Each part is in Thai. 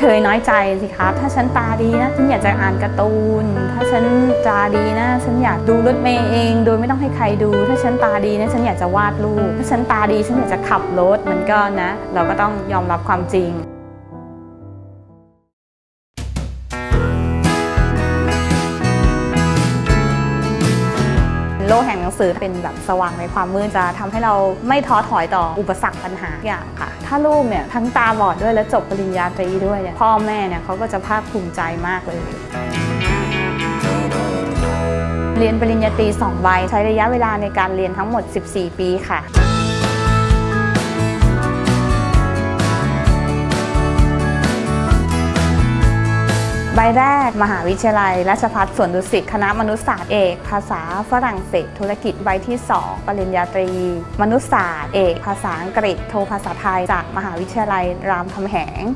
ยน้อยใจสิครับถ้าฉันตาดีนะฉันอยากจะอ่านการ์ตูนถ้าฉันตาดีนะฉันอยากดูรถเมล์เองโดยไม่ต้องให้ใครดูถ้าฉันตาดีนะฉันอยากจะวาดรูปถ้าฉันตาดีฉันอยากจะขับรถมันก็นะเราก็ต้องยอมรับความจริงโลกแห่งหนังสือเป็นแบบสว่างในความมืดจะทำให้เราไม่ท้อถอยต่ออุปสรรคปัญหาอย่างค่ะถ้าลูกเนี่ยทั้งตาบอดด้วยและจบปริญญาตรีด้วยเนี่ยพ่อแม่เนี่ยเขาก็จะภาคภูมิใจมากเลยเรียนปริญญาตรี2 ใบใช้ระยะเวลาในการเรียนทั้งหมด14 ปีค่ะใบแรกมหาวิทยาลัยราชภัฏสวนดุสิตคณะมนุษยศาสตร์เอกภาษาฝรั่งเศสธุรกิจใบที่2ปริญญาตรีมนุษยศาสตร์เอกภาษาอังกฤษโทภาษาไทยจากมหาวิทยาลัยรามคำแหง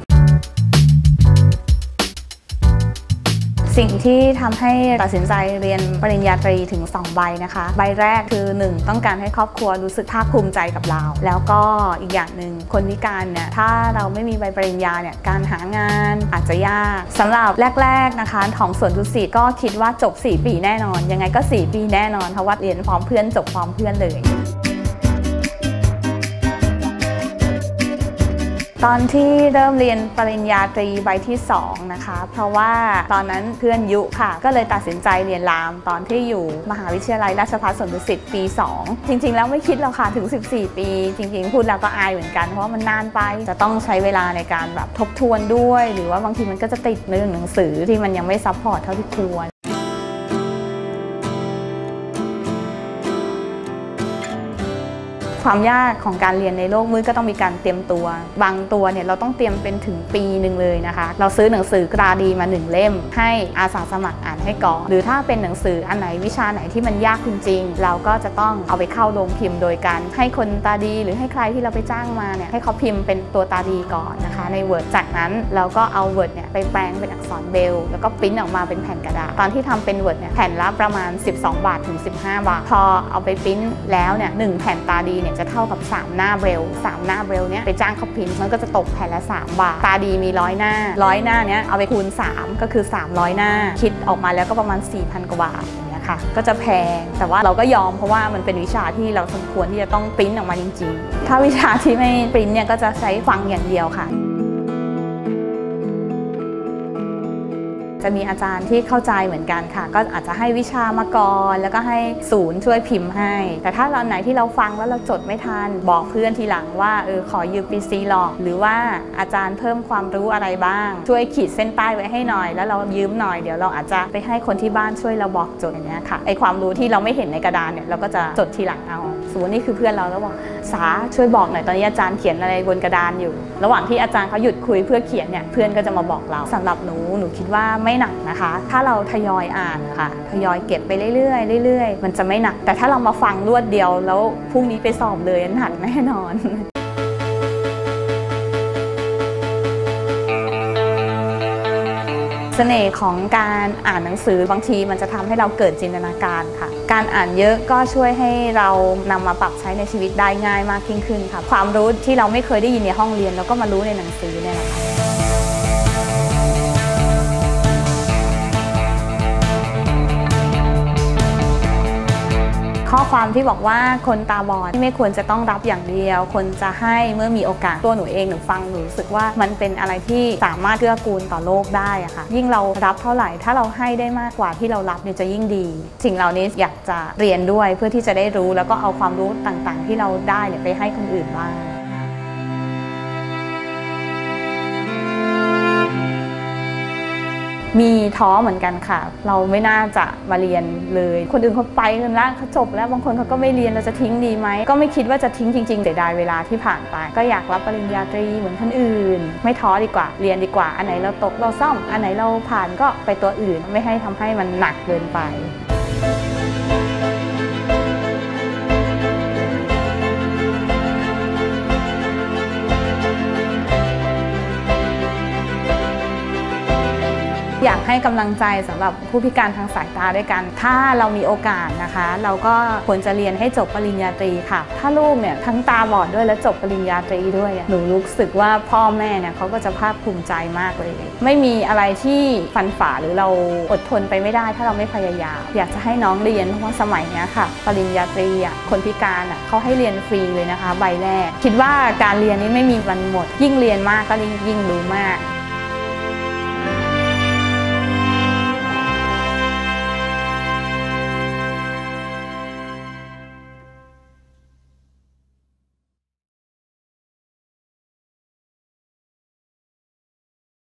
สิ่งที่ทำให้ตัดสินใจเรียนปริญญาตรีถึง2 ใบนะคะใบแรกคือ1ต้องการให้ครอบครัวรู้สึกภาคภูมิใจกับเราแล้วก็อีกอย่างหนึ่งคนพิการเนี่ยถ้าเราไม่มีใบปริญญาเนี่ยการหางานอาจจะยากสำหรับแรกๆนะคะของสวนดุสิตก็คิดว่าจบ4 ปีแน่นอนยังไงก็4 ปีแน่นอนเพราะว่าเรียนพร้อมเพื่อนจบพร้อมเพื่อนเลยตอนที่เริ่มเรียนปริญญาตรีใบที่2นะคะเพราะว่าตอนนั้นเพื่อนยุค่ะก็เลยตัดสินใจเรียนรามตอนที่อยู่มหาวิทยาลัยราชภัฏสวนดุสิตปี2จริงๆแล้วไม่คิดหรอกค่ะถึง14 ปีจริงๆพูดแล้วก็อายเหมือนกันเพราะว่ามันนานไปจะต้องใช้เวลาในการแบบทบทวนด้วยหรือว่าบางทีมันก็จะติดเรื่องหนังสือที่มันยังไม่ซัพพอร์ตเท่าที่ควรความยากของการเรียนในโลกมืดก็ต้องมีการเตรียมตัวบางตัวเนี่ยเราต้องเตรียมเป็นถึงปีหนึ่งเลยนะคะเราซื้อหนังสือกราดีมา1 เล่มให้อาสาสมัครอ่านให้ก่อนหรือถ้าเป็นหนังสืออันไหนวิชาไหนที่มันยากจริงๆเราก็จะต้องเอาไปเข้าโรงพิมพ์โดยการให้คนตาดีหรือให้ใครที่เราไปจ้างมาเนี่ยให้เขาพิมพ์เป็นตัวตาดีก่อนนะคะใน Word จากนั้นเราก็เอา Word เนี่ยไปแปลงเป็นอักษรเบรลล์แล้วก็ปริ้นออกมาเป็นแผ่นกระดาษตอนที่ทำเป็น Word เนี่ยแผ่นละประมาณ12 บาทถึง15 บาทพอเอาไปปริ้นแล้วเนี่ย1 แผ่นตาดีจะเท่ากับ3 หน้าเบรลล์3 หน้าเบรลล์เนี้ยไปจ้างเขาพิมพ์มันก็จะตกแผ่นละ3 บาทตาดีมี100 หน้า100 หน้าเนี้ยเอาไปคูณ3ก็คือ300 หน้าคิดออกมาแล้วก็ประมาณ 4,000 กว่าบาทอย่างเงี้ยค่ะก็จะแพงแต่ว่าเราก็ยอมเพราะว่ามันเป็นวิชาที่เราสมควรที่จะต้องปริ้นออกมาจริงๆถ้าวิชาที่ไม่ปริ้นเนี่ยก็จะใช้ฟังอย่างเดียวค่ะจะมีอาจารย์ที่เข้าใจเหมือนกันค่ะก็อาจจะให้วิชามาก่อนแล้วก็ให้ศูนย์ช่วยพิมพ์ให้แต่ถ้าเราไหนที่เราฟังแล้วเราจดไม่ทันบอกเพื่อนทีหลังว่าขอยืมPCหรอกหรือว่าอาจารย์เพิ่มความรู้อะไรบ้างช่วยขีดเส้นใต้ไว้ให้หน่อยแล้วเรายืมหน่อยเดี๋ยวเราอาจจะไปให้คนที่บ้านช่วยเราบอกจดอย่างเงี้ยค่ะไอความรู้ที่เราไม่เห็นในกระดานเนี่ยเราก็จะจดทีหลังเอาสมมตินี่คือเพื่อนเราแล้วบอกสาช่วยบอกหน่อยตอนนี้อาจารย์เขียนอะไรบนกระดานอยู่ระหว่างที่อาจารย์เขาหยุดคุยเพื่อเขียนเนี่ยเพื่อนก็จะมาบอกเราสำหรับหนูคิดว่าไม่หนักนะคะถ้าเราทยอยอ่านค่ะทยอยเก็บไปเรื่อยๆมันจะไม่หนักแต่ถ้าเรามาฟังรวดเดียวแล้วพรุ่งนี้ไปสอบเลยหนักแน่นอนเสน่ห์ของการอ่านหนังสือบางทีมันจะทำให้เราเกิดจินตนาการค่ะการอ่านเยอะก็ช่วยให้เรานำมาปรับใช้ในชีวิตได้ง่ายมากยิ่งขึ้นค่ะความรู้ที่เราไม่เคยได้ยินในห้องเรียนเราก็มารู้ในหนังสือเนี่ยแหละค่ะข้อความที่บอกว่าคนตาบอดที่ไม่ควรจะต้องรับอย่างเดียวควรจะให้เมื่อมีโอกาสตัวหนูเองหนูฟังหนูรู้สึกว่ามันเป็นอะไรที่สามารถเกื้อกูลต่อโลกได้อะค่ะยิ่งเรารับเท่าไหร่ถ้าเราให้ได้มากกว่าที่เรารับเนี่ยจะยิ่งดีสิ่งเหล่านี้อยากจะเรียนด้วยเพื่อที่จะได้รู้แล้วก็เอาความรู้ต่างๆที่เราได้เนี่ยไปให้คนอื่นบ้างมีท้อเหมือนกันค่ะเราไม่น่าจะมาเรียนเลยคนอื่นเขาไปกันแล้วเขาจบแล้วบางคนเขาก็ไม่เรียนเราจะทิ้งดีไหมก็ไม่คิดว่าจะทิ้งจริงๆเสียดายเวลาที่ผ่านไปก็อยากรับปริญญาตรีเหมือนคนอื่นไม่ท้อดีกว่าเรียนดีกว่าอันไหนเราตกเราซ่อมอันไหนเราผ่านก็ไปตัวอื่นไม่ให้ทำให้มันหนักเกินไปอยากให้กำลังใจสำหรับผู้พิการทางสายตาด้วยกันถ้าเรามีโอกาสนะคะเราก็ควรจะเรียนให้จบปริญญาตรีค่ะถ้าลูกเนี่ยทั้งตาบอดด้วยและจบปริญญาตรีด้วยหนูรู้สึกว่าพ่อแม่เนี่ยเขาก็จะภาคภูมิใจมากเลยไม่มีอะไรที่ฟันฝ่าหรือเราอดทนไปไม่ได้ถ้าเราไม่พยายามอยากจะให้น้องเรียนเพราะว่าสมัยนี้ค่ะปริญญาตรีคนพิการเขาให้เรียนฟรีเลยนะคะใบแรกคิดว่าการเรียนนี้ไม่มีวันหมดยิ่งเรียนมากก็ยิ่งรู้มาก